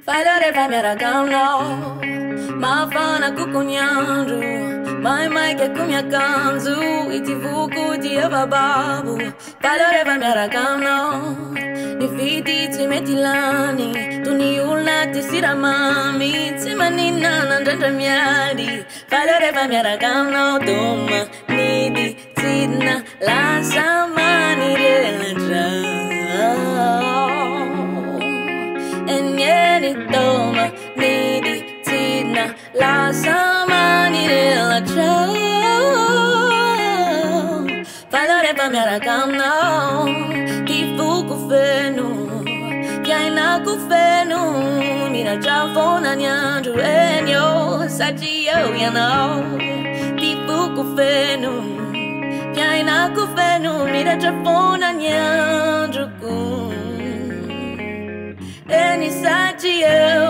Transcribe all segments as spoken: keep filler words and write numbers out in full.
Valore vai mi ragazzo, ma fana cucugnando, mai mai che come a canzo, e ti vuco di babu. Valore vai mi ragazzo, i fidi ti metti l'ani, tu ni una ti si ramami, ti manina non c'è miadi. Valore vai mi ragazzo, doma, nidi, zidna, la samani della già. Toma, nidi, tina, la samani della ciao. Valore pa mia ragazza, ti fuku fenu, piaina ku fenu, mira già fona nyanju enyo, Satria ianao, ti fuku fenu, piaina ku fenu, mira già fona nyanju kun. Any Satria,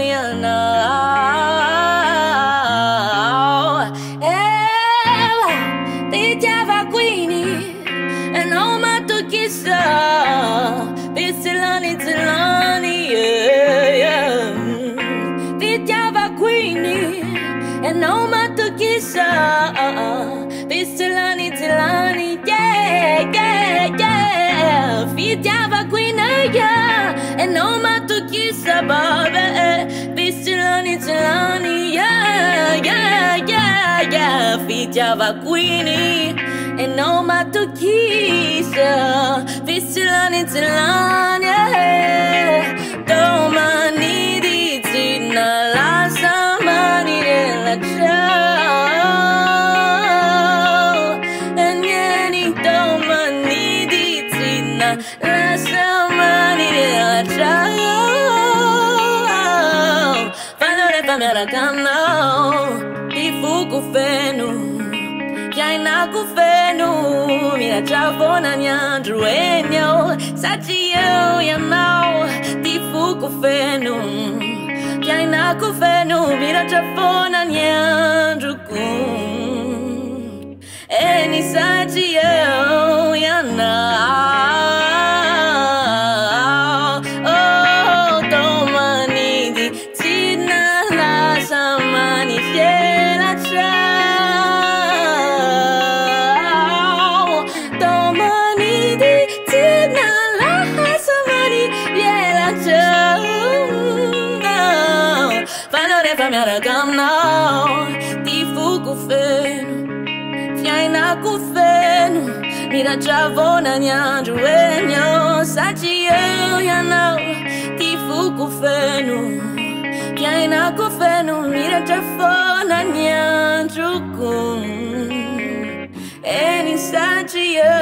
ianao. Ela, pediava queenie, e non mato chissà. Pissilani, zilani, yeah, yeah. Pediava queenie, e non mato chissà. Pissilani, zilani, yeah, yeah, yeah. Pediava queenie, yeah. E non mato chissà, babe, Pissilani, zilani, yeah, yeah, yeah, yeah. Fidjava queenie, e non mato chissà, Pissilani, zilani, yeah. Domani di zina, la samani della ciao. E niente, domani di zina, la samani della ciao. Valore pa mia ragazza, ti fuku fenu, piaina ku fenu, mira già fona nyanju enyo, Satria ianao, ti fuku fenu, piaina ku fenu, mira già fona nyanju kun. Any Satria ianao. Mia ragazza, ti fuku fenu, piaina ku fenu, mira già vona nyanju enyo, Satria ianao, ti fuku fenu, piaina ku fenu, mira già vona nyanju kun. Any Satria